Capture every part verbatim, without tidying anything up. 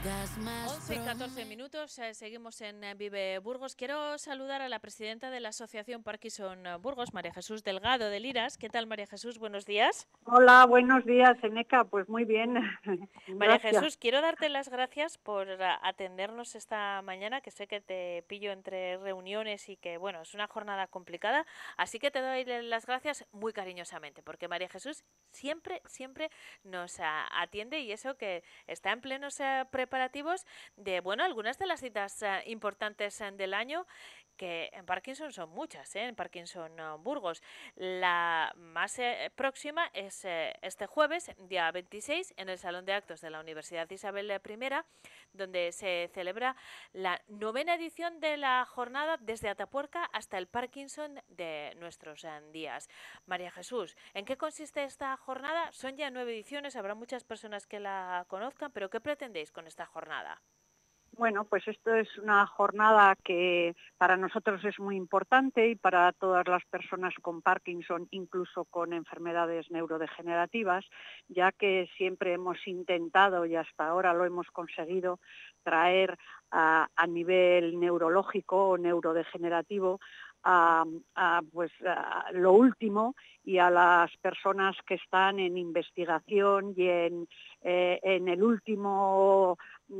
once y catorce minutos, eh, seguimos en eh, Vive Burgos. Quiero saludar a la presidenta de la Asociación Parkinson eh, Burgos, María Jesús Delgado de Liras. ¿Qué tal, María Jesús? Buenos días. Hola, buenos días, Eneca. Pues muy bien, María gracias. Jesús, quiero darte las gracias por a- atendernos esta mañana, que sé que te pillo entre reuniones y que, bueno, es una jornada complicada, así que te doy le- las gracias muy cariñosamente, porque María Jesús siempre, siempre nos ah, atiende y eso que está en plenos eh, preparativos de, bueno, algunas de las citas eh, importantes eh, del año, que en Parkinson son muchas, ¿eh? En Parkinson uh, Burgos. La más eh, próxima es eh, este jueves, día veintiséis, en el Salón de Actos de la Universidad Isabel I, donde se celebra la novena edición de la jornada desde Atapuerca hasta el Parkinson de nuestros eh, días. María Jesús, ¿en qué consiste esta jornada? Son ya nueve ediciones, habrá muchas personas que la conozcan, pero ¿qué pretendéis con esta jornada? Bueno, pues esto es una jornada que para nosotros es muy importante y para todas las personas con Parkinson, incluso con enfermedades neurodegenerativas, ya que siempre hemos intentado y hasta ahora lo hemos conseguido traer a, a nivel neurológico o neurodegenerativo a, a, pues, a lo último y a las personas que están en investigación y en, eh, en el último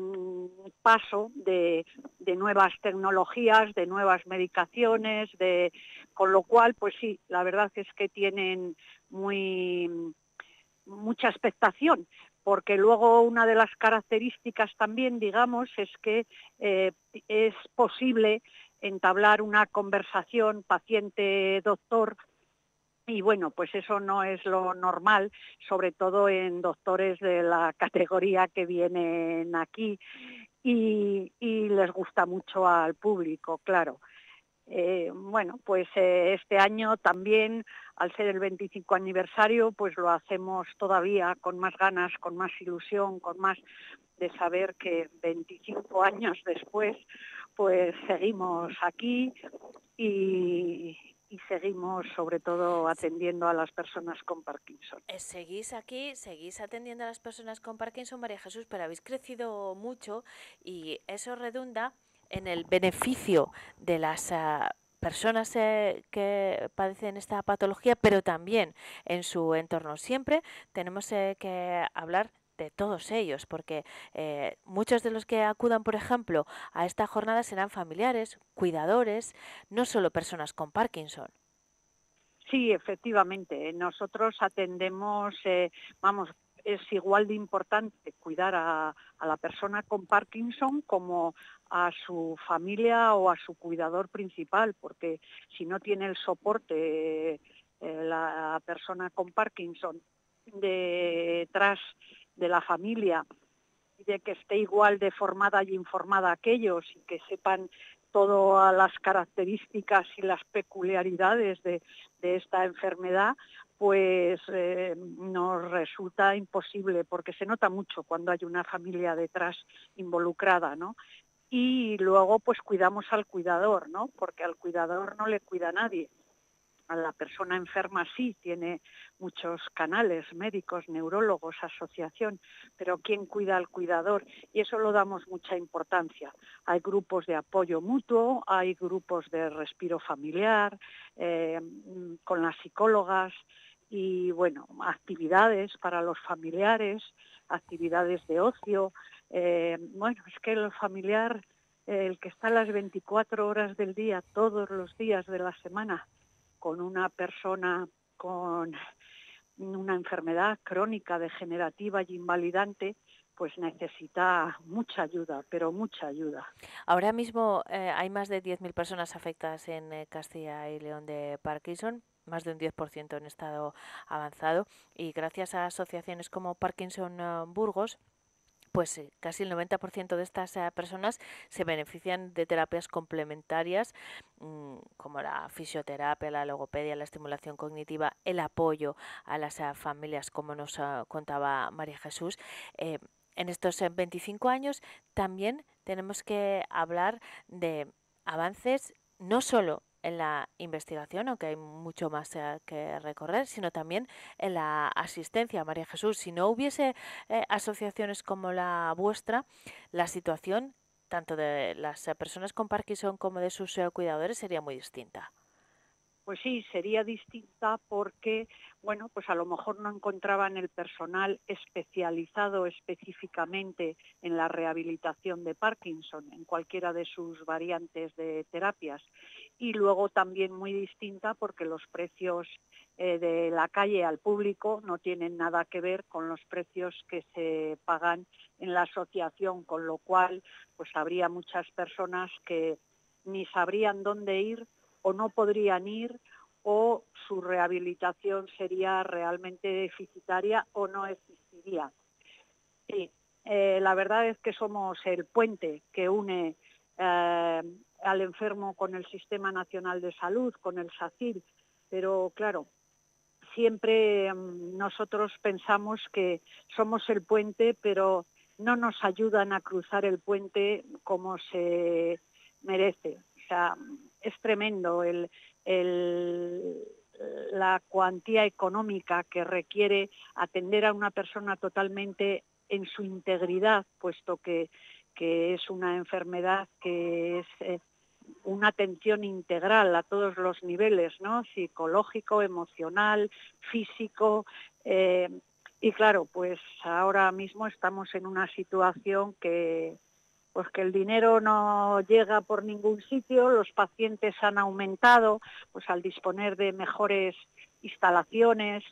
paso de, de nuevas tecnologías, de nuevas medicaciones, de, con lo cual, pues sí, la verdad es que tienen muy mucha expectación, porque luego una de las características también, digamos, es que eh, es posible entablar una conversación paciente-doctor. Y bueno, pues eso no es lo normal, sobre todo en doctores de la categoría que vienen aquí y, y les gusta mucho al público, claro. Eh, bueno, pues eh, este año también, al ser el veinticinco aniversario, pues lo hacemos todavía con más ganas, con más ilusión, con más de saber que veinticinco años después, pues seguimos aquí y, y seguimos sobre todo atendiendo a las personas con Parkinson. Eh, Seguís aquí, seguís atendiendo a las personas con Parkinson, María Jesús, pero habéis crecido mucho y eso redunda en el beneficio de las uh, personas eh, que padecen esta patología, pero también en su entorno. Siempre tenemos eh, que hablar de todos ellos, porque eh, muchos de los que acudan, por ejemplo, a esta jornada serán familiares, cuidadores, no solo personas con Parkinson. Sí, efectivamente. Nosotros atendemos, eh, vamos, es igual de importante cuidar a, a la persona con Parkinson como a su familia o a su cuidador principal, porque si no tiene el soporte eh, la persona con Parkinson detrás de la familia, de que esté igual de formada y informada aquellos y que sepan todas las características y las peculiaridades de, de esta enfermedad, pues eh, nos resulta imposible, porque se nota mucho cuando hay una familia detrás involucrada, ¿no? Y luego pues cuidamos al cuidador, ¿no? Porque al cuidador no le cuida nadie. A la persona enferma sí, tiene muchos canales médicos, neurólogos, asociación, pero ¿quién cuida al cuidador? Y eso lo damos mucha importancia. Hay grupos de apoyo mutuo, hay grupos de respiro familiar, eh, con las psicólogas y, bueno, actividades para los familiares, actividades de ocio. Eh, bueno, es que el familiar, eh, el que está las veinticuatro horas del día, todos los días de la semana, con una persona con una enfermedad crónica, degenerativa y invalidante, pues necesita mucha ayuda, pero mucha ayuda. Ahora mismo eh, hay más de diez mil personas afectadas en eh, Castilla y León de Parkinson, más de un diez por ciento en estado avanzado, y gracias a asociaciones como Parkinson uh, Burgos, pues eh, casi el noventa por ciento de estas eh, personas se benefician de terapias complementarias mmm, como la fisioterapia, la logopedia, la estimulación cognitiva, el apoyo a las uh, familias, como nos uh, contaba María Jesús. Eh, en estos eh, veinticinco años también tenemos que hablar de avances no solo en la investigación, aunque hay mucho más eh, que recorrer, sino también en la asistencia. María Jesús, si no hubiese eh, asociaciones como la vuestra, la situación tanto de las eh, personas con Parkinson como de sus eh, cuidadores sería muy distinta. Pues sí, sería distinta porque, bueno, pues a lo mejor no encontraban el personal especializado específicamente en la rehabilitación de Parkinson, en cualquiera de sus variantes de terapias. Y luego también muy distinta porque los precios eh, de la calle al público no tienen nada que ver con los precios que se pagan en la asociación, con lo cual pues habría muchas personas que ni sabrían dónde ir o no podrían ir, o su rehabilitación sería realmente deficitaria o no existiría. Sí, eh, la verdad es que somos el puente que une eh, al enfermo con el Sistema Nacional de Salud, con el SACIR, pero claro, siempre eh, nosotros pensamos que somos el puente, pero no nos ayudan a cruzar el puente como se merece. O sea, es tremendo el, el, la cuantía económica que requiere atender a una persona totalmente en su integridad, puesto que, que es una enfermedad que es eh, una atención integral a todos los niveles, ¿no? Psicológico, emocional, físico. Eh, y claro, pues ahora mismo estamos en una situación que pues que el dinero no llega por ningún sitio, los pacientes han aumentado, pues al disponer de mejores instalaciones,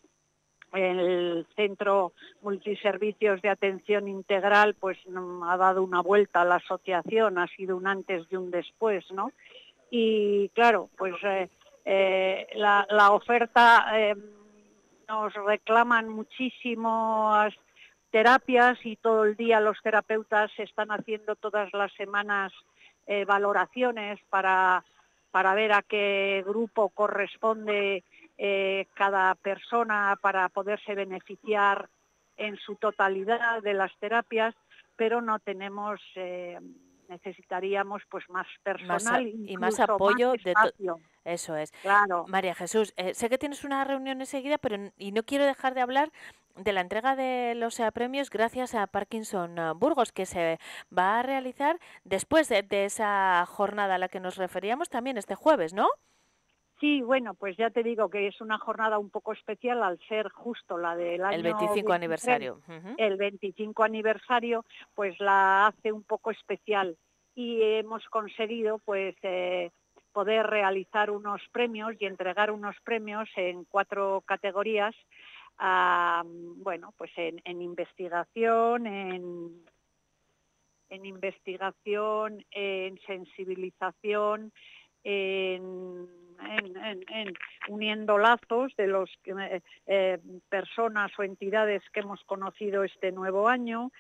el Centro Multiservicios de Atención Integral pues ha dado una vuelta a la asociación, ha sido un antes y un después, ¿no? Y claro, pues eh, eh, la, la oferta eh, nos reclaman muchísimas terapias y todo el día los terapeutas están haciendo todas las semanas eh, valoraciones para, para ver a qué grupo corresponde eh, cada persona para poderse beneficiar en su totalidad de las terapias, pero no tenemos, eh, necesitaríamos pues más personal, más a, y más apoyo más de espacio. Eso es. Claro. María Jesús, eh, sé que tienes una reunión enseguida, pero y no quiero dejar de hablar de la entrega de los eh, premios gracias a Parkinson uh, Burgos, que se va a realizar después de, de esa jornada a la que nos referíamos también este jueves, ¿no? Sí, bueno, pues ya te digo que es una jornada un poco especial al ser justo la del año el veinticinco veintitrés, aniversario. Uh-huh. El veinticinco aniversario, pues la hace un poco especial y hemos conseguido pues eh, poder realizar unos premios y entregar unos premios en cuatro categorías, a, bueno, pues en, en investigación, en, en investigación, en sensibilización, en, en, en, en uniendo lazos de los eh, eh, personas o entidades que hemos conocido este nuevo año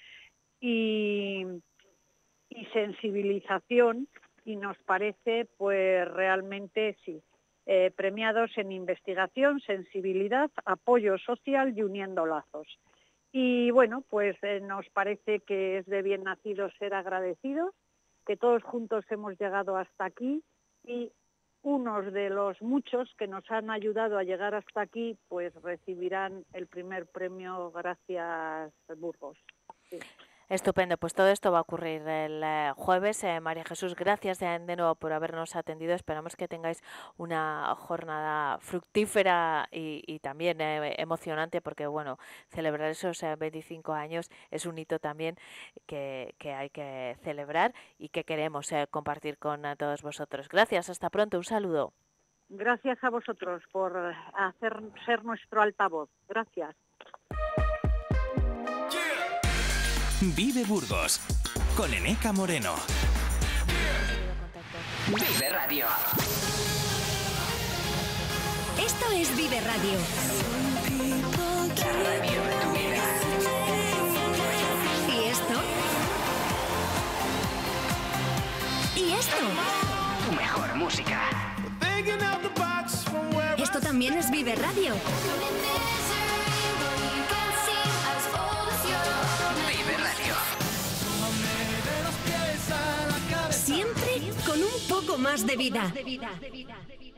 y, y sensibilización, y nos parece pues realmente sí, eh, premiados en investigación, sensibilidad, apoyo social y uniendo lazos. Y bueno, pues eh, nos parece que es de bien nacidos ser agradecidos, que todos juntos hemos llegado hasta aquí y unos de los muchos que nos han ayudado a llegar hasta aquí, pues recibirán el primer premio gracias Burgos. Sí. Estupendo, pues todo esto va a ocurrir el eh, jueves. Eh, María Jesús, gracias de, de nuevo por habernos atendido. Esperamos que tengáis una jornada fructífera y, y también eh, emocionante, porque bueno, celebrar esos eh, veinticinco años es un hito también que, que hay que celebrar y que queremos eh, compartir con eh, todos vosotros. Gracias, hasta pronto, un saludo. Gracias a vosotros por hacer ser nuestro altavoz. Gracias. Vive Burgos con Eneca Moreno. Vive Radio. Esto es Vive Radio. La radio de tu vida. ¿Y esto? ¿Y esto? Tu mejor música. Esto también es Vive Radio. Vive Radio. Siempre con un poco más de vida.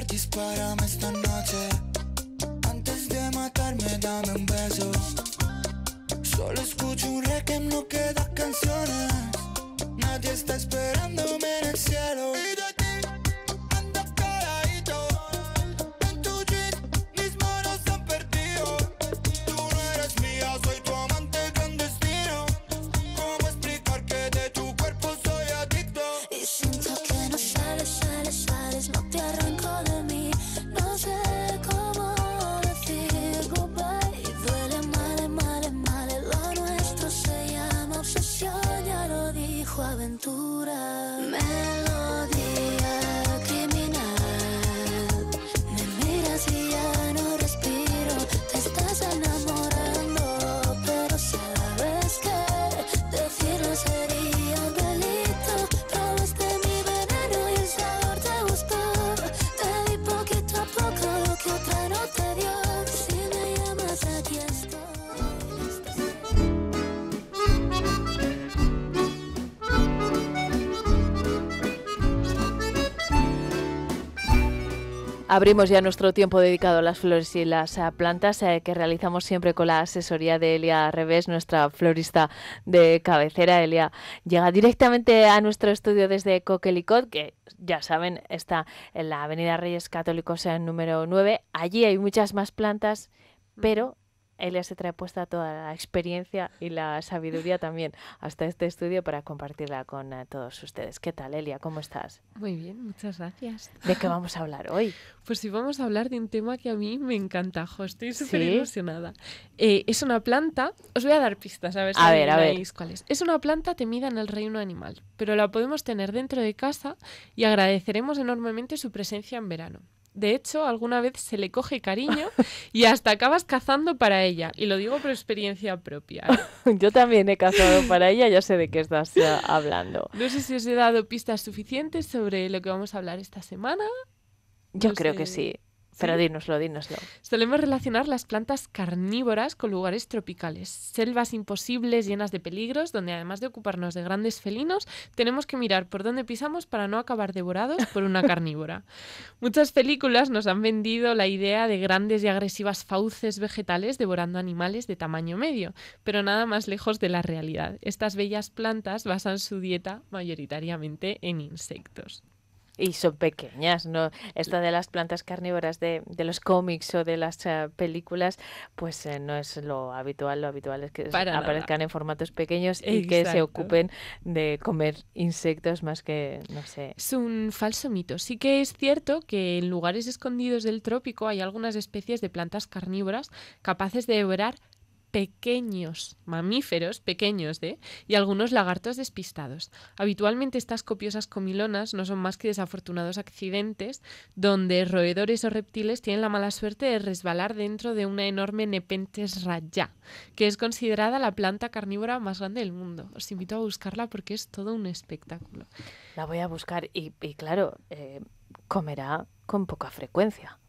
dispárame esta noche. Antes de matarme, dame un beso. Solo escucho un requiem, no quedan canciones. Nadie está esperándome en el cielo. Y de ti ando calladito. En tu jean mis manos se han perdido. Tú no eres mía, soy tu amante clandestino. ¿Cómo explicar que de tu cuerpo soy adicto? Y siento que no sales, sales, sales, no te arranco de mí. No sé cómo decir goodbye. Y duele mal, mal, mal. Lo nuestro se llama obsesión, ya lo dijo Aventura. Melodía criminal. Me miras y ya no respiro. Te estás enamorando, pero sabes que decirlo sería un delito. Probaste mi veneno y el sabor te gustó. Te di poquito a poco lo que otra no te dio. Si me llamas aquí estoy. Abrimos ya nuestro tiempo dedicado a las flores y las eh, plantas eh, que realizamos siempre con la asesoría de Elia Revés, nuestra florista de cabecera. Elia llega directamente a nuestro estudio desde Coquelicot, que ya saben está en la Avenida Reyes Católicos en número nueve. Allí hay muchas más plantas, pero Elia se trae puesta toda la experiencia y la sabiduría también hasta este estudio para compartirla con uh, todos ustedes. ¿Qué tal, Elia? ¿Cómo estás? Muy bien, muchas gracias. ¿De qué vamos a hablar hoy? Pues sí, vamos a hablar de un tema que a mí me encanta, jo, estoy súper ¿Sí? ilusionada. Eh, es una planta, os voy a dar pistas, a ver si A ver, a ver. adivináis cuál es. Es una planta temida en el reino animal, pero la podemos tener dentro de casa y agradeceremos enormemente su presencia en verano. De hecho, alguna vez se le coge cariño y hasta acabas cazando para ella. Y lo digo por experiencia propia, ¿eh? Yo también he cazado para ella, ya sé de qué estás uh, hablando. No sé si os he dado pistas suficientes sobre lo que vamos a hablar esta semana. Yo No creo sé. que sí, pero ¿Sí? dínoslo, dínoslo. Solemos relacionar las plantas carnívoras con lugares tropicales, selvas imposibles llenas de peligros, donde además de ocuparnos de grandes felinos, tenemos que mirar por dónde pisamos para no acabar devorados por una carnívora. Muchas películas nos han vendido la idea de grandes y agresivas fauces vegetales devorando animales de tamaño medio, pero nada más lejos de la realidad. Estas bellas plantas basan su dieta mayoritariamente en insectos. Y son pequeñas, ¿no? Esta de las plantas carnívoras de, de los cómics o de las uh, películas, pues eh, no es lo habitual. Lo habitual es que Para aparezcan nada. en formatos pequeños y que se Exacto. ocupen de comer insectos más que, no sé. Es un falso mito. Sí que es cierto que en lugares escondidos del trópico hay algunas especies de plantas carnívoras capaces de devorar pequeños mamíferos, pequeños, ¿eh? Y algunos lagartos despistados. Habitualmente estas copiosas comilonas no son más que desafortunados accidentes donde roedores o reptiles tienen la mala suerte de resbalar dentro de una enorme Nepenthes raya, que es considerada la planta carnívora más grande del mundo. Os invito a buscarla porque es todo un espectáculo. La voy a buscar y, y claro, eh, comerá con poca frecuencia.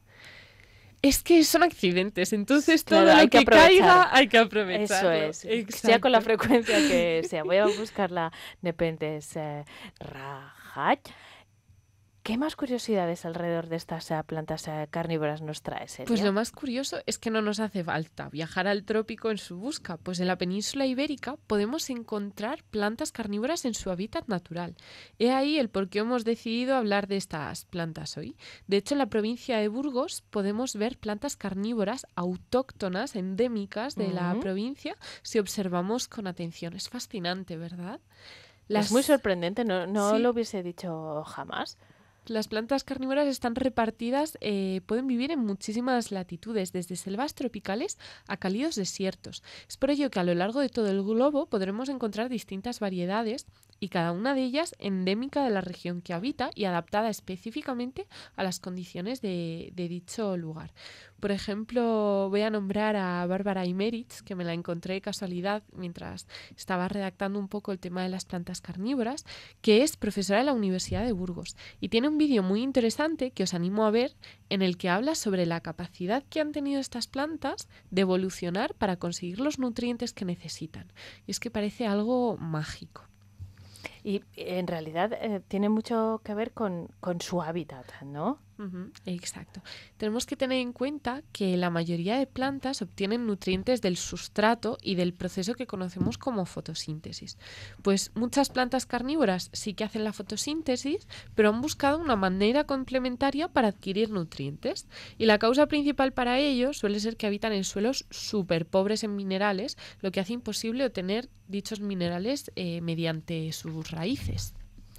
Es que son accidentes, entonces todo Claro, hay lo que que, aprovechar. caiga hay que aprovecharlo. Eso es, sea con la Exacto. frecuencia que sea. Voy a buscar la Nepenthes eh, rajat. ¿Qué más curiosidades alrededor de estas eh, plantas eh, carnívoras nos traes, Elia? Pues lo más curioso es que no nos hace falta viajar al trópico en su busca, pues en la península ibérica podemos encontrar plantas carnívoras en su hábitat natural. He ahí el por qué hemos decidido hablar de estas plantas hoy. De hecho, en la provincia de Burgos podemos ver plantas carnívoras autóctonas, endémicas de la Ujú. provincia, si observamos con atención. Es fascinante, ¿verdad? Es muy sorprendente, no, no Sí. lo hubiese dicho jamás. Las plantas carnívoras están repartidas, eh, pueden vivir en muchísimas latitudes, desde selvas tropicales a cálidos desiertos. Es por ello que a lo largo de todo el globo podremos encontrar distintas variedades y cada una de ellas endémica de la región que habita y adaptada específicamente a las condiciones de, de dicho lugar. Por ejemplo, voy a nombrar a Bárbara Imeritz, que me la encontré de casualidad mientras estaba redactando un poco el tema de las plantas carnívoras, que es profesora de la Universidad de Burgos y tiene un vídeo muy interesante que os animo a ver en el que habla sobre la capacidad que han tenido estas plantas de evolucionar para conseguir los nutrientes que necesitan. Y es que parece algo mágico. Y en realidad eh, tiene mucho que ver con, con su hábitat, ¿no? Ujú, exacto. Tenemos que tener en cuenta que la mayoría de plantas obtienen nutrientes del sustrato y del proceso que conocemos como fotosíntesis. Pues muchas plantas carnívoras sí que hacen la fotosíntesis, pero han buscado una manera complementaria para adquirir nutrientes. Y la causa principal para ello suele ser que habitan en suelos súper pobres en minerales, lo que hace imposible obtener dichos minerales eh, mediante sus raíces.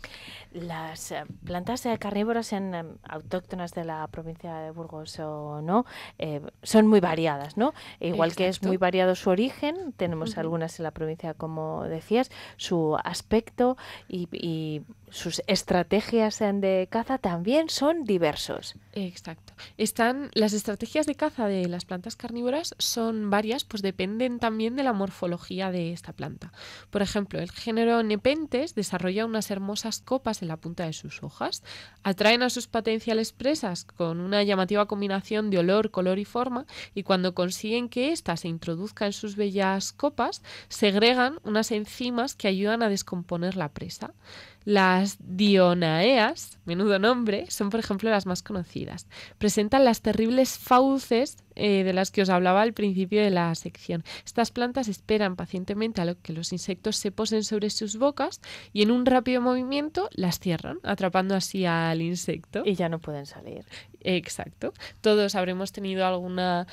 Las eh, plantas eh, carnívoras en, eh, autóctonas de la provincia de Burgos o no, eh, son muy variadas, ¿no? Igual que es Exacto. muy variado su origen, tenemos Ujú. algunas en la provincia, como decías, su aspecto y, y sus estrategias en de caza también son diversos. Exacto. Están las estrategias de caza de las plantas carnívoras son varias, pues dependen también de la morfología de esta planta. Por ejemplo, el género Nepenthes desarrolla unas hermosas copas en la punta de sus hojas, atraen a sus potenciales presas con una llamativa combinación de olor, color y forma, y cuando consiguen que ésta se introduzca en sus bellas copas, segregan unas enzimas que ayudan a descomponer la presa. Las dionaeas, menudo nombre, son por ejemplo las más conocidas. Presentan las terribles fauces eh, de las que os hablaba al principio de la sección. Estas plantas esperan pacientemente a lo que los insectos se posen sobre sus bocas y en un rápido movimiento las cierran, atrapando así al insecto. Y ya no pueden salir. Exacto. Todos habremos tenido alguna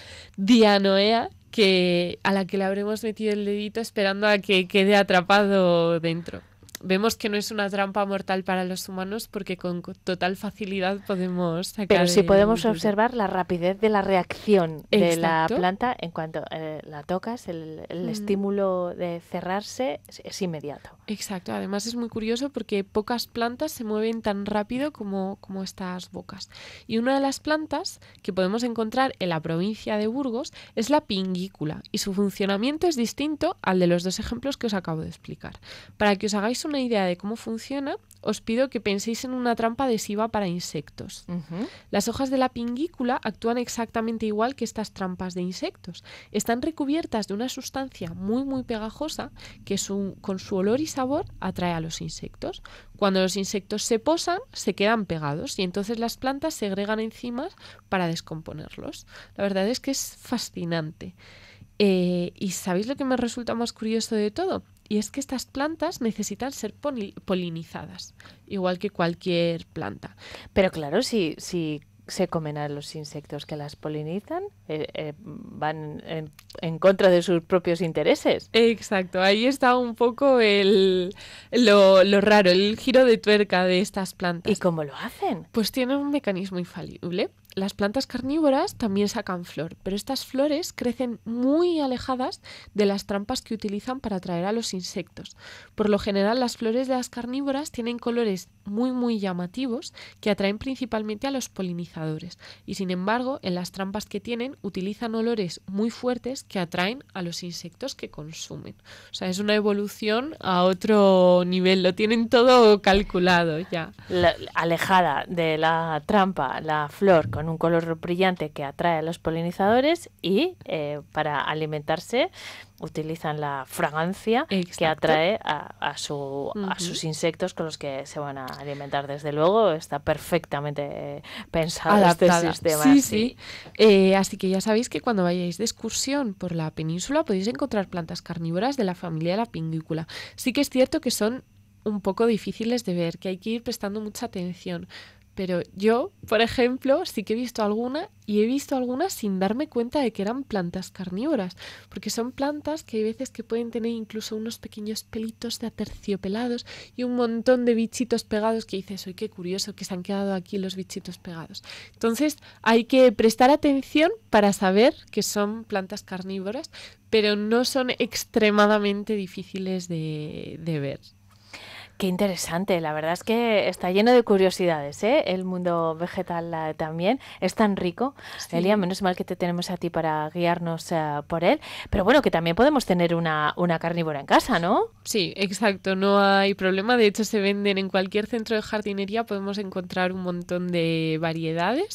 dianoea que, a la que le habremos metido el dedito esperando a que quede atrapado dentro. Vemos que no es una trampa mortal para los humanos porque con total facilidad podemos sacar. Pero sí el podemos dulce. observar la rapidez de la reacción de la Exacto. planta en cuanto eh, la tocas, el, el Mm. estímulo de cerrarse es, es inmediato. Exacto, además es muy curioso porque pocas plantas se mueven tan rápido como, como estas bocas. Y una de las plantas que podemos encontrar en la provincia de Burgos es la pingícula y su funcionamiento es distinto al de los dos ejemplos que os acabo de explicar. Para que os hagáis una idea de cómo funciona, os pido que penséis en una trampa adhesiva para insectos. Ujú. Las hojas de la pingícula actúan exactamente igual que estas trampas de insectos. Están recubiertas de una sustancia muy muy pegajosa que su- con su olor y sabor atrae a los insectos. Cuando los insectos se posan, se quedan pegados y entonces las plantas segregan enzimas para descomponerlos. La verdad es que es fascinante. Eh, ¿y sabéis lo que me resulta más curioso de todo? Y es que estas plantas necesitan ser poli- polinizadas, igual que cualquier planta. Pero claro, si, si se comen a los insectos que las polinizan, eh, eh, van en, en contra de sus propios intereses. Exacto, ahí está un poco el, lo, lo raro, el giro de tuerca de estas plantas. ¿Y cómo lo hacen? Pues tienen un mecanismo infalible. Las plantas carnívoras también sacan flor, pero estas flores crecen muy alejadas de las trampas que utilizan para atraer a los insectos. Por lo general, las flores de las carnívoras tienen colores muy muy llamativos que atraen principalmente a los polinizadores y sin embargo, en las trampas que tienen utilizan olores muy fuertes que atraen a los insectos que consumen. O sea, es una evolución a otro nivel, lo tienen todo calculado ya. La- alejada de la trampa, la flor con un color brillante que atrae a los polinizadores y eh, para alimentarse utilizan la fragancia que Exacto. atrae a, a, su, a Ujú. sus insectos con los que se van a alimentar. Desde luego está perfectamente eh, pensado Adaptada. este sistema. Sí, sí. Eh, así que ya sabéis que cuando vayáis de excursión por la península podéis encontrar plantas carnívoras de la familia de la pingícula. Sí que es cierto que son un poco difíciles de ver, que hay que ir prestando mucha atención. Pero yo, por ejemplo, sí que he visto alguna y he visto algunas sin darme cuenta de que eran plantas carnívoras, porque son plantas que hay veces que pueden tener incluso unos pequeños pelitos de aterciopelados y un montón de bichitos pegados que dices, ¡ay, qué curioso que se han quedado aquí los bichitos pegados! Entonces hay que prestar atención para saber que son plantas carnívoras, pero no son extremadamente difíciles de, de ver. Qué interesante, la verdad es que está lleno de curiosidades, ¿eh? El mundo vegetal eh, también es tan rico. Sí. Elia, menos mal que te tenemos a ti para guiarnos eh, por él. Pero bueno, que también podemos tener una, una carnívora en casa, ¿no? Sí, exacto, no hay problema. De hecho, se venden en cualquier centro de jardinería, podemos encontrar un montón de variedades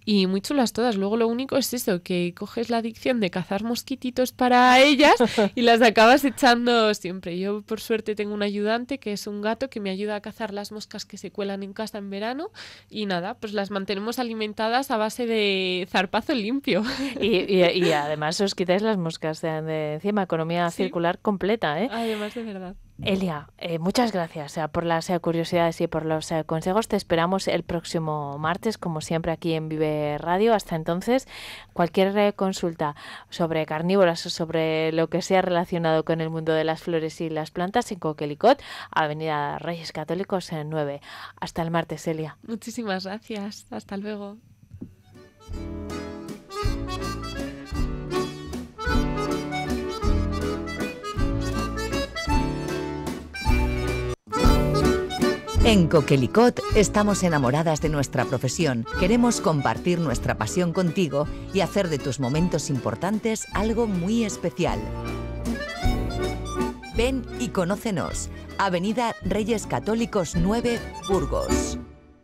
Y muy chulas todas. Luego lo único es eso, que coges la adicción de cazar mosquititos para ellas y las acabas echando siempre. Yo por suerte tengo un ayudante que es un gato que me ayuda a cazar las moscas que se cuelan en casa en verano y nada, pues las mantenemos alimentadas a base de zarpazo limpio. Y, y, y además os quitáis las moscas de, de encima, economía Sí. circular completa, ¿eh? Además de verdad. Elia, eh, muchas gracias eh, por las eh, curiosidades y por los eh, consejos. Te esperamos el próximo martes, como siempre, aquí en Vive Radio. Hasta entonces, cualquier eh, consulta sobre carnívoras o sobre lo que sea relacionado con el mundo de las flores y las plantas en Coquelicot, Avenida Reyes Católicos en nueve. Hasta el martes, Elia. Muchísimas gracias. Hasta luego. En Coquelicot estamos enamoradas de nuestra profesión. Queremos compartir nuestra pasión contigo y hacer de tus momentos importantes algo muy especial. Ven y conócenos. Avenida Reyes Católicos nueve, Burgos.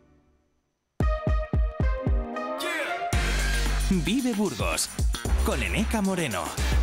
Vive Burgos con Eneca Moreno.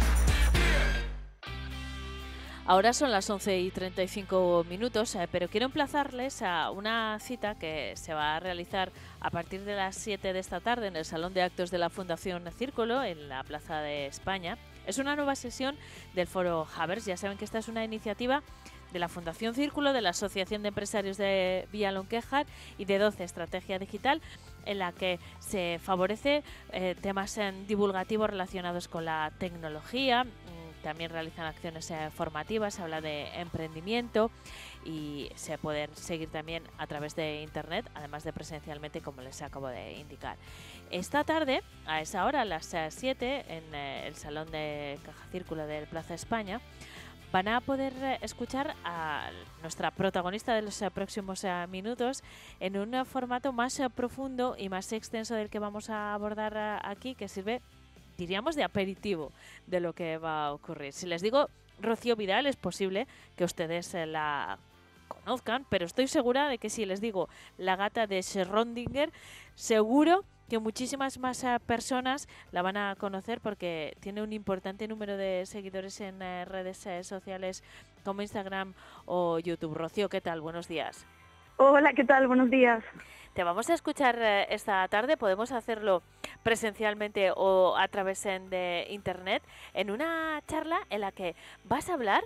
Ahora son las once y treinta y cinco minutos, eh, pero quiero emplazarles a una cita que se va a realizar a partir de las siete de esta tarde en el Salón de Actos de la Fundación Círculo, en la Plaza de España. Es una nueva sesión del Foro Havers. Ya saben que esta es una iniciativa de la Fundación Círculo, de la Asociación de Empresarios de Villalonquejar y de doce Estrategia Digital, en la que se favorece eh, temas eh, divulgativos relacionados con la tecnología. También realizan acciones eh, formativas, se habla de emprendimiento y se pueden seguir también a través de internet, además de presencialmente, como les acabo de indicar. Esta tarde, a esa hora, a las siete, en eh, el Salón de Caja Círculo del Plaza España, van a poder eh, escuchar a nuestra protagonista de los eh, próximos eh, minutos en un eh, formato más eh, profundo y más extenso del que vamos a abordar eh, aquí, que sirve, diríamos, de aperitivo de lo que va a ocurrir. Si les digo Rocío Vidal, es posible que ustedes eh, la conozcan, pero estoy segura de que si les digo la gata de Schrödinger, seguro que muchísimas más eh, personas la van a conocer porque tiene un importante número de seguidores en eh, redes eh, sociales como Instagram o YouTube. Rocío, ¿qué tal? Buenos días. Hola, ¿qué tal? Buenos días. Te vamos a escuchar eh, esta tarde, podemos hacerlo presencialmente o a través en, de internet, en una charla en la que vas a hablar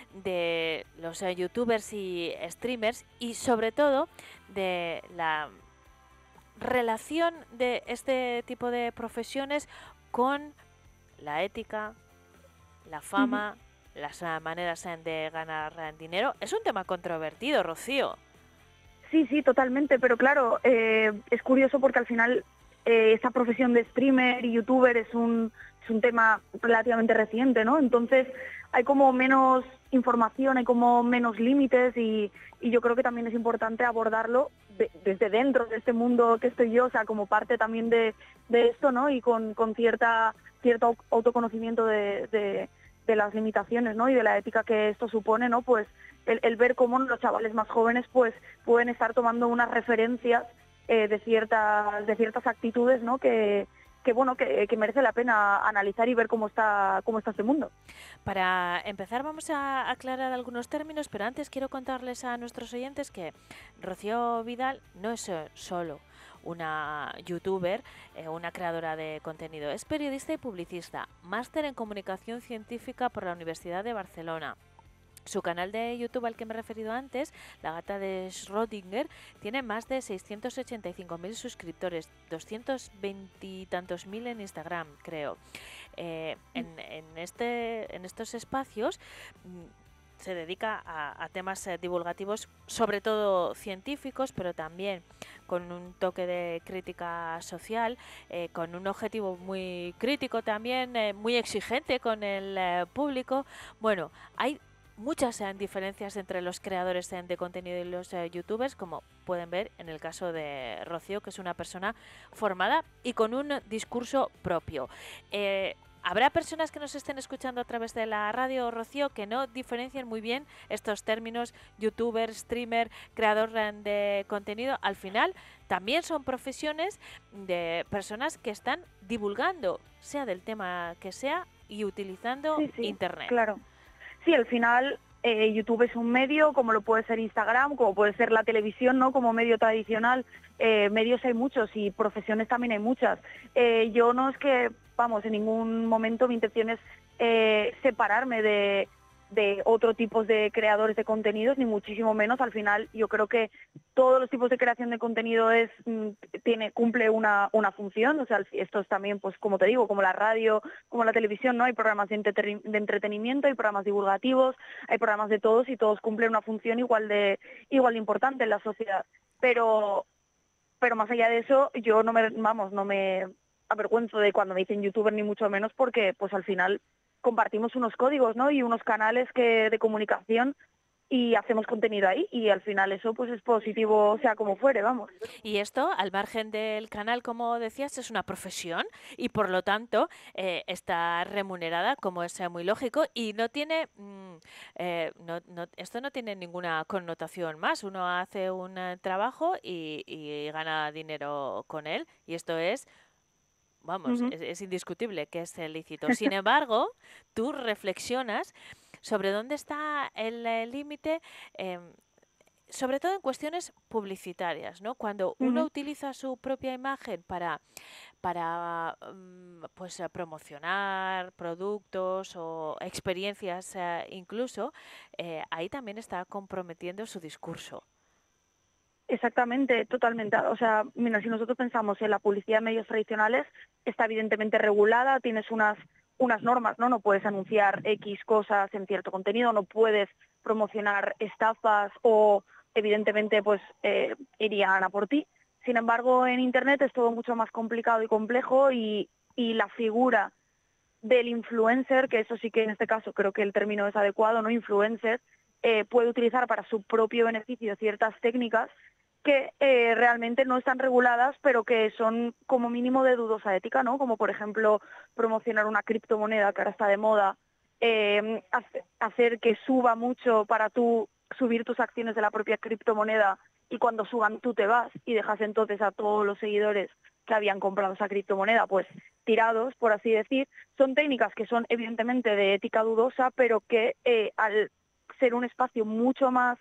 de los eh, youtubers y streamers y sobre todo de la relación de este tipo de profesiones con la ética, la fama, uh-huh. las uh, maneras uh, de ganar uh, dinero. Es un tema controvertido, Rocío. Sí, sí, totalmente, pero claro, eh, es curioso porque al final eh, esa profesión de streamer y youtuber es un, es un tema relativamente reciente, ¿no? Entonces hay como menos información, hay como menos límites y, y yo creo que también es importante abordarlo de, desde dentro de este mundo que estoy yo, o sea, como parte también de, de esto, ¿no? Y con, con cierta cierto autoconocimiento de, de, de las limitaciones, ¿no? Y de la ética que esto supone, ¿no? Pues El, el ver cómo los chavales más jóvenes pues pueden estar tomando unas referencias eh, de ciertas de ciertas actitudes, ¿no? que, que bueno que, que merece la pena analizar y ver cómo está cómo está este mundo. Para empezar vamos a aclarar algunos términos, pero antes quiero contarles a nuestros oyentes que Rocío Vidal no es solo una youtuber, eh, una creadora de contenido, es periodista y publicista, máster en comunicación científica por la Universidad de Barcelona. Su canal de YouTube al que me he referido antes, La Gata de Schrödinger, tiene más de seiscientos ochenta y cinco mil suscriptores, doscientos veinte y tantos mil en Instagram, creo. Eh, en, en, este, en estos espacios mmm, se dedica a, a temas eh, divulgativos, sobre todo científicos, pero también con un toque de crítica social, eh, con un objetivo muy crítico también, eh, muy exigente con el eh, público. Bueno, hay muchas eh, diferencias entre los creadores eh, de contenido y los eh, youtubers, como pueden ver en el caso de Rocío, que es una persona formada y con un discurso propio. Eh, Habrá personas que nos estén escuchando a través de la radio, Rocío, que no diferencien muy bien estos términos, youtuber, streamer, creador de contenido. Al final también son profesiones de personas que están divulgando, sea del tema que sea, y utilizando Sí, sí, internet. claro. Sí, al final eh, YouTube es un medio, como lo puede ser Instagram, como puede ser la televisión, ¿no? Como medio tradicional. Eh, medios hay muchos y profesiones también hay muchas. Eh, yo no es que, vamos, en ningún momento mi intención es eh, separarme de, de otro tipo de creadores de contenidos, ni muchísimo menos. Al final yo creo que todos los tipos de creación de contenido es mm, tiene cumple una, una función. O sea, esto es también, pues como te digo, como la radio, como la televisión, ¿no? Hay programas de, entreten- de entretenimiento, hay programas divulgativos, hay programas de todos y todos cumplen una función igual de igual de importante en la sociedad. Pero pero más allá de eso, yo no me, vamos, no me avergüenzo de cuando me dicen youtuber ni mucho menos, porque pues al final compartimos unos códigos, ¿no? Y unos canales que de comunicación y hacemos contenido ahí y al final eso pues es positivo, sea como fuere, vamos. Y esto, al margen del canal, como decías, es una profesión y por lo tanto eh, está remunerada, como es eh, muy lógico, y no tiene, mm, eh, no, no, esto no tiene ninguna connotación más. Uno hace un eh, trabajo y, y gana dinero con él, y esto es, vamos, Ujú. es, es indiscutible que es eh, lícito. Sin embargo, tú reflexionas sobre dónde está el eh, límite. em, sobre todo en cuestiones publicitarias, ¿no? Cuando uno Ujú. utiliza su propia imagen para, para mm, pues eh, promocionar productos o experiencias eh, incluso, eh, ahí también está comprometiendo su discurso. Exactamente, totalmente. O sea, mira, si nosotros pensamos en la publicidad en medios tradicionales, está evidentemente regulada, tienes unas unas normas, ¿no? No puedes anunciar X cosas en cierto contenido, no puedes promocionar estafas o evidentemente pues eh, irían a por ti. Sin embargo, en Internet es todo mucho más complicado y complejo y, y la figura del influencer, que eso sí que en este caso creo que el término es adecuado, ¿no? Influencer, eh, puede utilizar para su propio beneficio ciertas técnicas que eh, realmente no están reguladas, pero que son como mínimo de dudosa ética, ¿no? Como por ejemplo promocionar una criptomoneda que ahora está de moda, eh, hace- hacer que suba mucho para tú subir tus acciones de la propia criptomoneda y cuando suban tú te vas y dejas entonces a todos los seguidores que habían comprado esa criptomoneda, pues tirados, por así decir. Son técnicas que son evidentemente de ética dudosa, pero que eh, al ser un espacio mucho más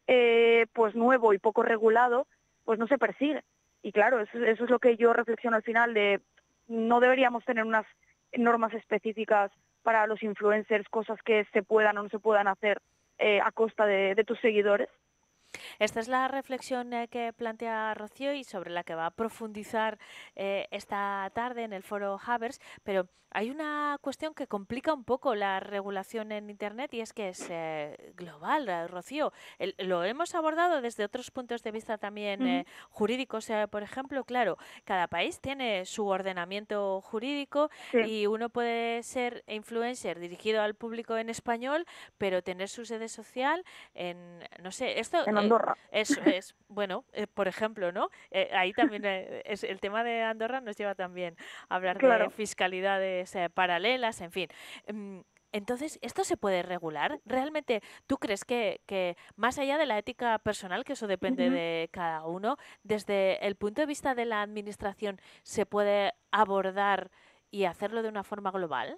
eh, pues nuevo y poco regulado, pues no se persigue. Y claro, eso, eso es lo que yo reflexiono al final de no deberíamos tener unas normas específicas para los influencers, cosas que se puedan o no se puedan hacer eh, a costa de, de tus seguidores. Esta es la reflexión eh, que plantea Rocío y sobre la que va a profundizar eh, esta tarde en el foro Havers, pero hay una cuestión que complica un poco la regulación en Internet y es que es eh, global, eh, Rocío. El- lo hemos abordado desde otros puntos de vista también Ujú. eh, jurídicos, eh, por ejemplo, claro, cada país tiene su ordenamiento jurídico Sí, y uno puede ser influencer dirigido al público en español, pero tener su sede social en, no sé, esto en eh, Andorra. eso es, bueno, eh, por ejemplo, ¿no? Eh, ahí también eh, es, el tema de Andorra nos lleva también a hablar de Claro. fiscalidades eh, paralelas, en fin. Mm, Entonces, ¿esto se puede regular? ¿Realmente tú crees que, que más allá de la ética personal, que eso depende Ujú. de cada uno, desde el punto de vista de la administración, se puede abordar y hacerlo de una forma global?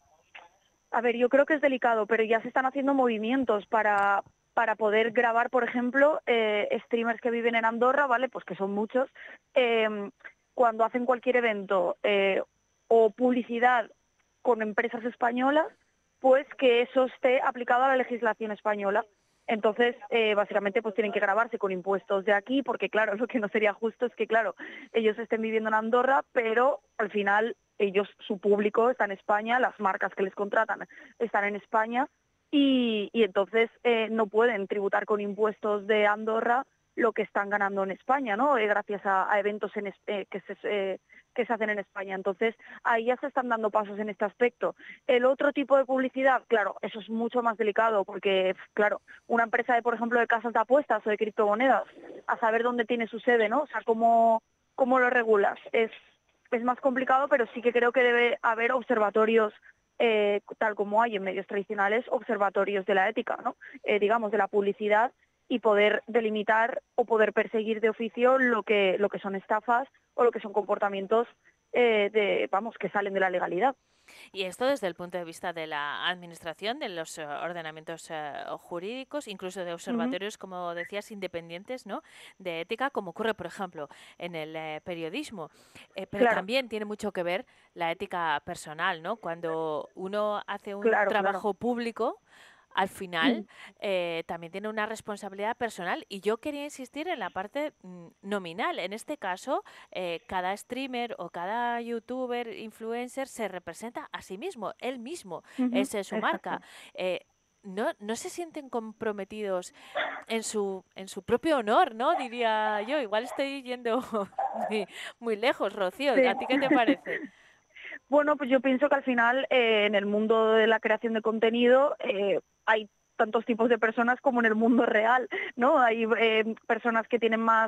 A ver, yo creo que es delicado, pero ya se están haciendo movimientos para, para poder grabar, por ejemplo, eh, streamers que viven en Andorra, ¿vale? Pues que son muchos, eh, cuando hacen cualquier evento eh, o publicidad con empresas españolas, pues que eso esté aplicado a la legislación española. Entonces, eh, básicamente, pues tienen que grabarse con impuestos de aquí, porque claro, lo que no sería justo es que, claro, ellos estén viviendo en Andorra, pero al final ellos, su público está en España, las marcas que les contratan están en España y, y entonces eh, no pueden tributar con impuestos de Andorra lo que están ganando en España, ¿no? Eh, gracias a, a eventos en, es- eh, que, se, eh, que se hacen en España. Entonces, ahí ya se están dando pasos en este aspecto. El otro tipo de publicidad, claro, eso es mucho más delicado porque, claro, una empresa de, por ejemplo, de casas de apuestas o de criptomonedas, a saber dónde tiene su sede, ¿no? O sea, cómo, cómo lo regulas. Es es más complicado, pero sí que creo que debe haber observatorios, eh, tal como hay en medios tradicionales, observatorios de la ética, ¿no? Eh, digamos, de la publicidad, y poder delimitar o poder perseguir de oficio lo que, lo que son estafas o lo que son comportamientos eh, de, vamos, que salen de la legalidad. Y esto desde el punto de vista de la administración, de los uh, ordenamientos uh, jurídicos, incluso de observatorios, uh-huh. como decías, independientes, ¿no? De ética, como ocurre, por ejemplo, en el eh, periodismo. Eh, pero claro. también tiene mucho que ver la ética personal, ¿no? Cuando uno hace un claro, trabajo claro. público, al final eh, también tiene una responsabilidad personal, y yo quería insistir en la parte mm, nominal. En este caso, eh, cada streamer o cada youtuber, influencer se representa a sí mismo, él mismo, uh-huh, es eh, su exacto. marca. Eh, no, no se sienten comprometidos en su en su propio honor, ¿no? Diría yo. Igual estoy yendo muy, muy lejos, Rocío. Sí. ¿A ti qué te parece? Bueno, pues yo pienso que al final eh, en el mundo de la creación de contenido eh, hay tantos tipos de personas como en el mundo real, ¿no? Hay eh, personas que tienen más,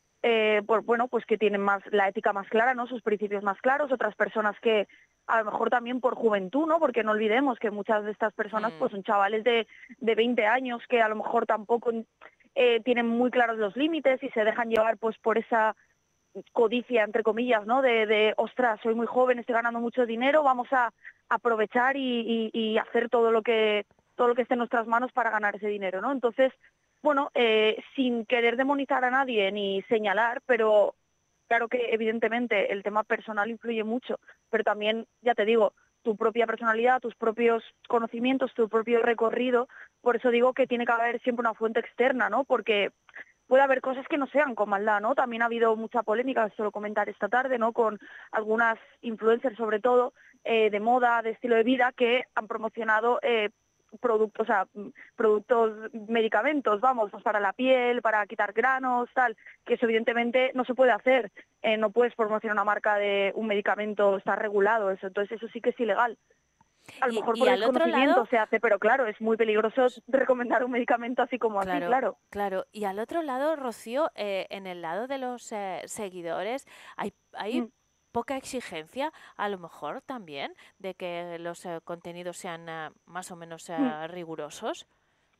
eh, pues, bueno, pues que tienen más la ética más clara, ¿no? Sus principios más claros, otras personas que a lo mejor también por juventud, ¿no? Porque no olvidemos que muchas de estas personas mm. pues son chavales de, de veinte años que a lo mejor tampoco eh, tienen muy claros los límites y se dejan llevar pues por esa codicia, entre comillas, ¿no? De, de, ostras, soy muy joven, estoy ganando mucho dinero, vamos a aprovechar y, y, y hacer todo lo que todo lo que esté en nuestras manos para ganar ese dinero, ¿no? Entonces, bueno, eh, sin querer demonizar a nadie ni señalar, pero claro que evidentemente el tema personal influye mucho, pero también, ya te digo, tu propia personalidad, tus propios conocimientos, tu propio recorrido, por eso digo que tiene que haber siempre una fuente externa, ¿no? Porque puede haber cosas que no sean con maldad, ¿no? También ha habido mucha polémica, esto lo comentar esta tarde, ¿no? Con algunas influencers, sobre todo, eh, de moda, de estilo de vida, que han promocionado eh, productos, o sea, productos, medicamentos, vamos, pues para la piel, para quitar granos, tal, que eso evidentemente no se puede hacer. Eh, no puedes promocionar una marca de un medicamento, está regulado eso, entonces eso sí que es ilegal. A lo y, mejor y por al desconocimiento otro lado, se hace, pero claro, es muy peligroso recomendar un medicamento así como claro, así, claro. Claro, y al otro lado, Rocío, eh, en el lado de los eh, seguidores, hay, hay mm. poca exigencia, a lo mejor también, de que los eh, contenidos sean eh, más o menos eh, mm. rigurosos.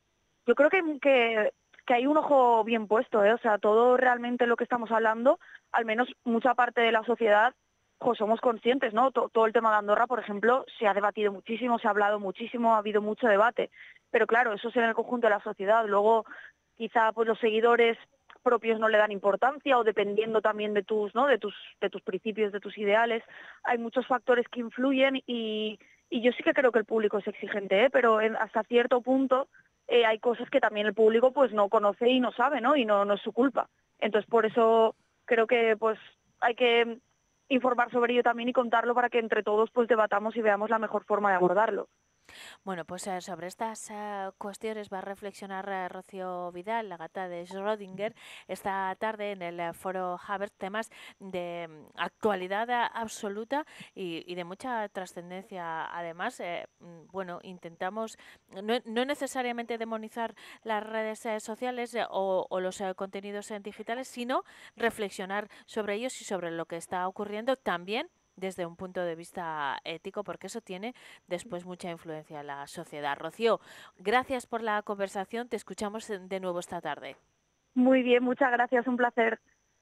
Yo creo que, que, que hay un ojo bien puesto, ¿eh? O sea, todo realmente lo que estamos hablando, al menos mucha parte de la sociedad, pues somos conscientes, ¿no? Todo, todo el tema de Andorra, por ejemplo, se ha debatido muchísimo, se ha hablado muchísimo, ha habido mucho debate. Pero claro, eso es en el conjunto de la sociedad. Luego, quizá pues los seguidores propios no le dan importancia, o dependiendo también de tus, ¿no? De tus, de tus principios, de tus ideales. Hay muchos factores que influyen y, y yo sí que creo que el público es exigente, ¿eh? Pero en, hasta cierto punto eh, hay cosas que también el público pues no conoce y no sabe, ¿no? Y no, no es su culpa. Entonces, por eso creo que pues hay que informar sobre ello también y contarlo para que entre todos pues debatamos y veamos la mejor forma de abordarlo. Bueno, pues eh, sobre estas uh, cuestiones va a reflexionar uh, Rocío Vidal, la gata de Schrödinger, esta tarde en el uh, foro Haber, temas de um, actualidad uh, absoluta y, y de mucha trascendencia. Además, eh, bueno, intentamos no, no necesariamente demonizar las redes uh, sociales uh, o, o los uh, contenidos uh, digitales, sino reflexionar sobre ellos y sobre lo que está ocurriendo también desde un punto de vista ético, porque eso tiene después mucha influencia en la sociedad. Rocío, gracias por la conversación, te escuchamos de nuevo esta tarde. Muy bien, muchas gracias, un placer.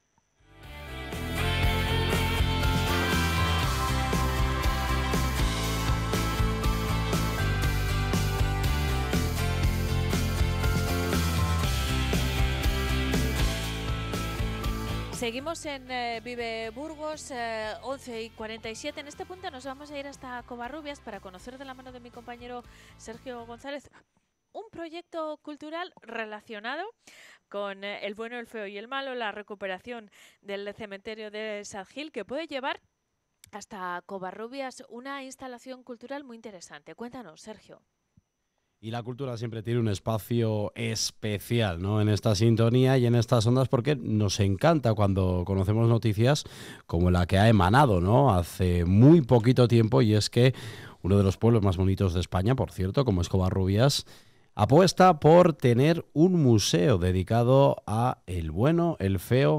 Seguimos en eh, Vive Burgos, eh, once y cuarenta y siete. En este punto nos vamos a ir hasta Covarrubias para conocer de la mano de mi compañero Sergio González un proyecto cultural relacionado con eh, el bueno, el feo y el malo, la recuperación del cementerio de Sad Hill, que puede llevar hasta Covarrubias una instalación cultural muy interesante. Cuéntanos, Sergio. Y la cultura siempre tiene un espacio especial, ¿no?, en esta sintonía y en estas ondas, porque nos encanta cuando conocemos noticias como la que ha emanado, ¿no?, hace muy poquito tiempo, y es que uno de los pueblos más bonitos de España, por cierto, como es Covarrubias, apuesta por tener un museo dedicado a el bueno, el feo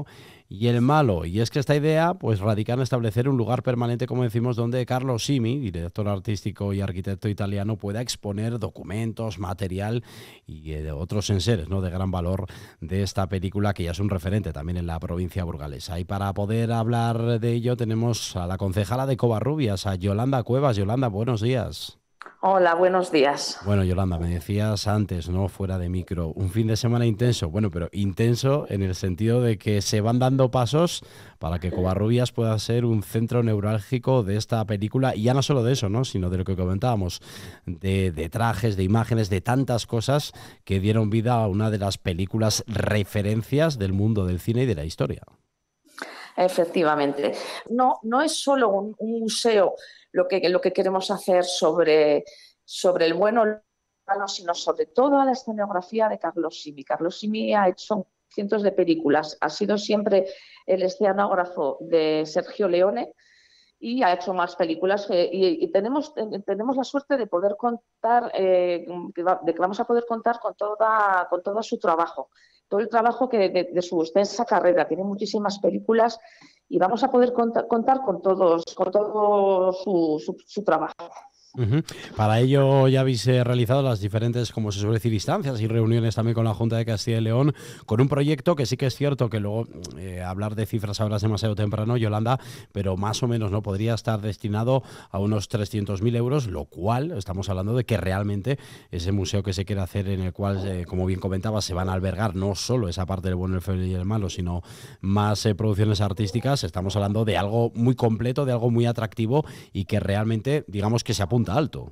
y el malo. Y es que esta idea pues radica en establecer un lugar permanente, como decimos, donde Carlo Simi, director artístico y arquitecto italiano, pueda exponer documentos, material y eh, otros enseres, ¿no?, de gran valor de esta película, que ya es un referente también en la provincia burgalesa. Y para poder hablar de ello tenemos a la concejala de Covarrubias, a Yolanda Cuevas. Yolanda, buenos días. Hola, buenos días. Bueno, Yolanda, me decías antes, ¿no?, fuera de micro, un fin de semana intenso. Bueno, pero intenso en el sentido de que se van dando pasos para que Covarrubias pueda ser un centro neurálgico de esta película. Y ya no solo de eso, ¿no?, sino de lo que comentábamos, de, de trajes, de imágenes, de tantas cosas que dieron vida a una de las películas referencias del mundo del cine y de la historia. Efectivamente. No, no es solo un, un museo lo que, lo que queremos hacer sobre, sobre el bueno, sino sobre toda la escenografía de Carlo Simi. Carlo Simi ha hecho cientos de películas, ha sido siempre el escenógrafo de Sergio Leone y ha hecho más películas eh, y, y tenemos, tenemos la suerte de poder contar, eh, de que vamos a poder contar con, toda, con todo su trabajo. Todo el trabajo que de, de su extensa carrera, tiene muchísimas películas y vamos a poder contar, contar con, todos, con todo su, su, su trabajo. Uh-huh. Para ello ya habéis eh, realizado las diferentes, como se suele decir, instancias y reuniones también con la Junta de Castilla y León, con un proyecto que sí que es cierto que luego eh, hablar de cifras ahora es demasiado temprano, Yolanda, pero más o menos no podría estar destinado a unos trescientos mil euros, lo cual estamos hablando de que realmente ese museo que se quiere hacer, en el cual, eh, como bien comentaba, se van a albergar no solo esa parte del bueno, el feo y el malo, sino más eh, producciones artísticas. Estamos hablando de algo muy completo, de algo muy atractivo y que realmente, digamos, que se apunta alto.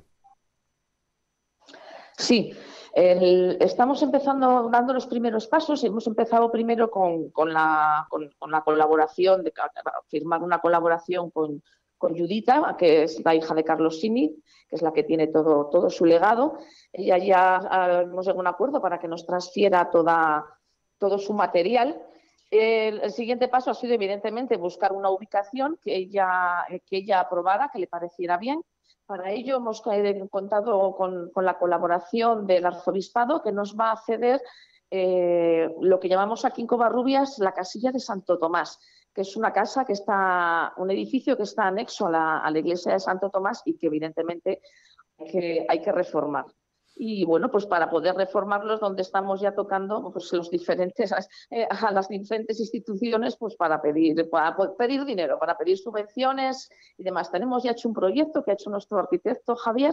Sí, el, estamos empezando, dando los primeros pasos. Hemos empezado primero con, con, la, con, con la colaboración, de firmar una colaboración con, con Judita, que es la hija de Carlo Simi, que es la que tiene todo, todo su legado. Ella ya hemos llegado a un acuerdo para que nos transfiera toda, todo su material. El, el siguiente paso ha sido, evidentemente, buscar una ubicación que ella, que ella aprobara, que le pareciera bien. Para ello hemos contado con, con la colaboración del Arzobispado, que nos va a ceder eh, lo que llamamos aquí en Covarrubias la casilla de Santo Tomás, que es una casa que está, un edificio que está anexo a la, a la iglesia de Santo Tomás y que evidentemente hay que, hay que reformar. Y bueno, pues para poder reformarlos, donde estamos ya tocando pues los diferentes, eh, a las diferentes instituciones, pues para pedir, para pedir dinero, para pedir subvenciones y demás. Tenemos ya hecho un proyecto que ha hecho nuestro arquitecto Javier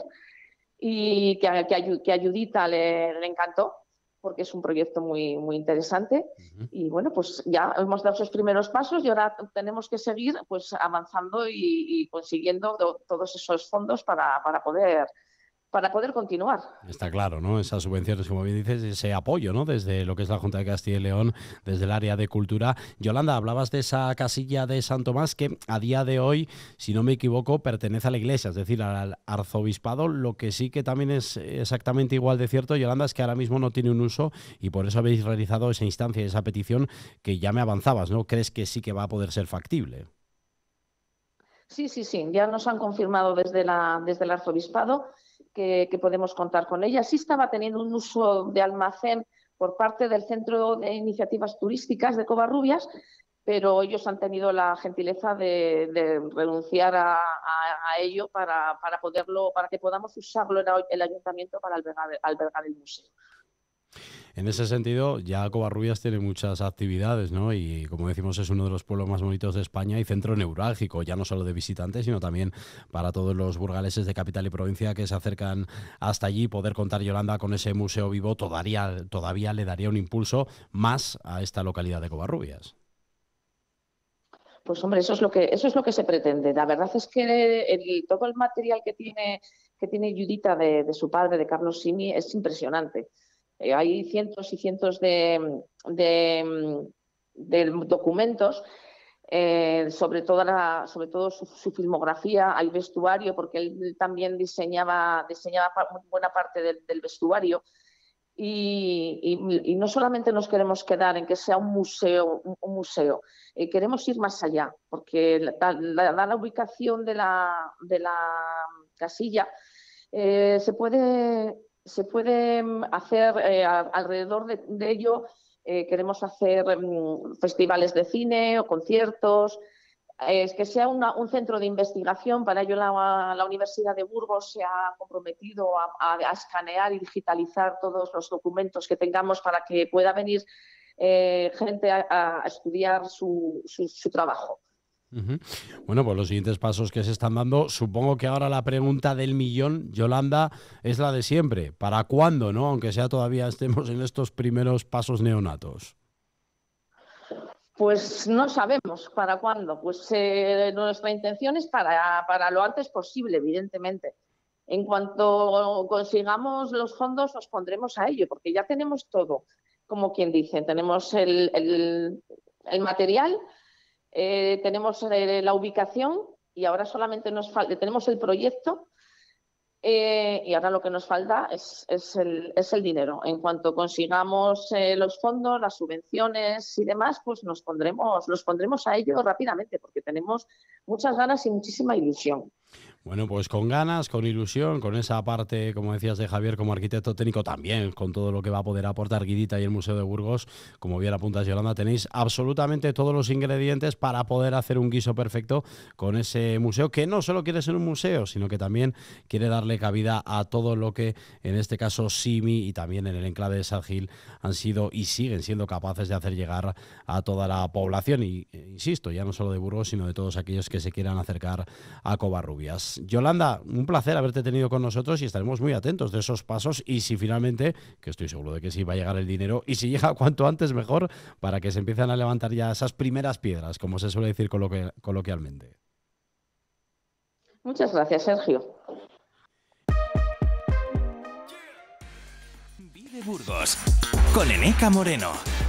y que a, que a, que a Judita le, le encantó, porque es un proyecto muy, muy interesante. Uh-huh. Y bueno, pues ya hemos dado esos primeros pasos y ahora tenemos que seguir pues avanzando y, y consiguiendo do, todos esos fondos para, para poder... para poder continuar. Está claro, ¿no? Esas subvenciones, como bien dices, ese apoyo, ¿no?, desde lo que es la Junta de Castilla y León, desde el área de cultura. Yolanda, hablabas de esa casilla de San Tomás que a día de hoy, si no me equivoco, pertenece a la iglesia, es decir, al arzobispado. Lo que sí que también es exactamente igual de cierto, Yolanda, es que ahora mismo no tiene un uso y por eso habéis realizado esa instancia y esa petición que ya me avanzabas, ¿no? ¿Crees que sí que va a poder ser factible? Sí, sí, sí. Ya nos han confirmado desde, la, desde el arzobispado Que, que podemos contar con ella. Sí estaba teniendo un uso de almacén por parte del Centro de Iniciativas Turísticas de Covarrubias, pero ellos han tenido la gentileza de, de renunciar a, a, a ello para, para, poderlo, para que podamos usarlo en el ayuntamiento para albergar, albergar el museo. En ese sentido, ya Covarrubias tiene muchas actividades, ¿no? Y como decimos, es uno de los pueblos más bonitos de España y centro neurálgico, ya no solo de visitantes, sino también para todos los burgaleses de capital y provincia que se acercan hasta allí. Poder contar, Yolanda, con ese museo vivo todavía, todavía le daría un impulso más a esta localidad de Covarrubias. Pues hombre, eso es lo que eso es lo que se pretende. La verdad es que el, todo el material que tiene que tiene Judita de, de su padre, de Carlo Simi, es impresionante. Eh, hay cientos y cientos de, de, de documentos, eh, sobre, toda la, sobre todo su, su filmografía. Hay vestuario, porque él también diseñaba, diseñaba buena parte del, del vestuario. Y, y, y no solamente nos queremos quedar en que sea un museo, un, un museo, eh, queremos ir más allá, porque la, la, la, la ubicación de la, de la casilla eh, se puede... se puede hacer eh, alrededor de, de ello eh, queremos hacer um, festivales de cine o conciertos, es eh, que sea una, un centro de investigación. Para ello la, la Universidad de Burgos se ha comprometido a, a, a escanear y digitalizar todos los documentos que tengamos para que pueda venir eh, gente a, a estudiar su, su, su trabajo. Uh-huh. Bueno, pues los siguientes pasos que se están dando, supongo que ahora la pregunta del millón, Yolanda, es la de siempre. ¿Para cuándo, no? Aunque sea todavía estemos en estos primeros pasos neonatos. Pues no sabemos para cuándo. Pues eh, nuestra intención es para, para lo antes posible, evidentemente. En cuanto consigamos los fondos, nos pondremos a ello, porque ya tenemos todo, como quien dice. Tenemos el, el, el material, Eh, tenemos eh, la ubicación y ahora solamente nos falta, tenemos el proyecto eh, y ahora lo que nos falta es, es, el, es el dinero. En cuanto consigamos eh, los fondos, las subvenciones y demás, pues nos pondremos, nos pondremos a ello rápidamente porque tenemos muchas ganas y muchísima ilusión. Bueno, pues con ganas, con ilusión, con esa parte, como decías, de Javier como arquitecto técnico, también con todo lo que va a poder aportar Guidita y el Museo de Burgos, como bien apuntas, Yolanda, tenéis absolutamente todos los ingredientes para poder hacer un guiso perfecto con ese museo, que no solo quiere ser un museo, sino que también quiere darle cabida a todo lo que, en este caso, Simi y también en el enclave de Sad Hill han sido y siguen siendo capaces de hacer llegar a toda la población. Y, eh, insisto, ya no solo de Burgos, sino de todos aquellos que se quieran acercar a Covarrubias. Yolanda, un placer haberte tenido con nosotros y estaremos muy atentos de esos pasos y si finalmente, que estoy seguro de que sí va a llegar el dinero y si llega cuanto antes mejor para que se empiecen a levantar ya esas primeras piedras, como se suele decir coloqui- coloquialmente. Muchas gracias, Sergio. Vive Burgos con Eneca Moreno.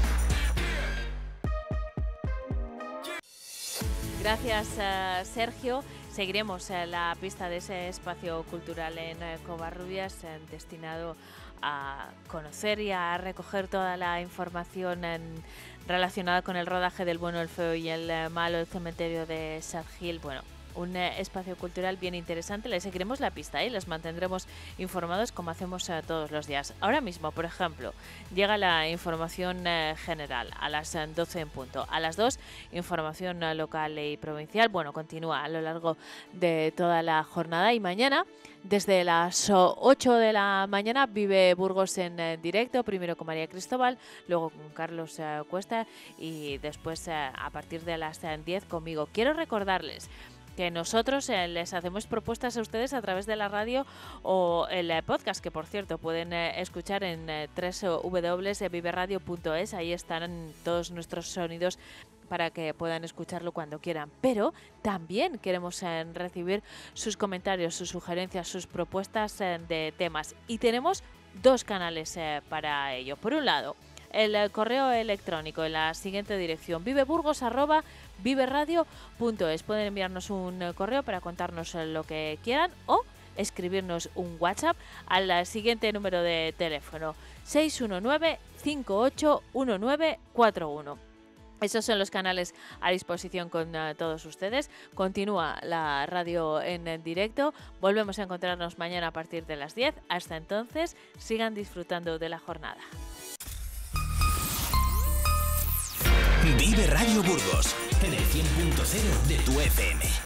Gracias, uh, Sergio. Seguiremos uh, la pista de ese espacio cultural en uh, Covarrubias, uh, destinado a conocer y a recoger toda la información en, relacionada con el rodaje del Bueno, el Feo y el uh, Malo, el cementerio de Sad Hill. Bueno, un eh, espacio cultural bien interesante. Les seguiremos la pista y ¿eh? les mantendremos informados como hacemos eh, todos los días. Ahora mismo, por ejemplo, llega la información eh, general a las eh, doce en punto. A las dos, información eh, local y provincial. Bueno, continúa a lo largo de toda la jornada y mañana, desde las ocho de la mañana, Vive Burgos en eh, directo, primero con María Cristóbal, luego con Carlos eh, Cuesta y después eh, a partir de las eh, diez conmigo. Quiero recordarles que nosotros eh, les hacemos propuestas a ustedes a través de la radio o el eh, podcast, que por cierto pueden eh, escuchar en eh, doble u doble u doble u punto vive radio punto es. Ahí están todos nuestros sonidos para que puedan escucharlo cuando quieran. Pero también queremos eh, recibir sus comentarios, sus sugerencias, sus propuestas eh, de temas. Y tenemos dos canales eh, para ello. Por un lado, el correo electrónico en la siguiente dirección: viveburgos arroba viveradio punto es. Pueden enviarnos un correo para contarnos lo que quieran o escribirnos un WhatsApp al siguiente número de teléfono: seis uno nueve, cinco ocho uno nueve cuatro uno. Esos son los canales a disposición con uh, todos ustedes. Continúa la radio en, en directo. Volvemos a encontrarnos mañana a partir de las diez. Hasta entonces, sigan disfrutando de la jornada. Vive Radio Burgos en el cien punto cero de tu F M.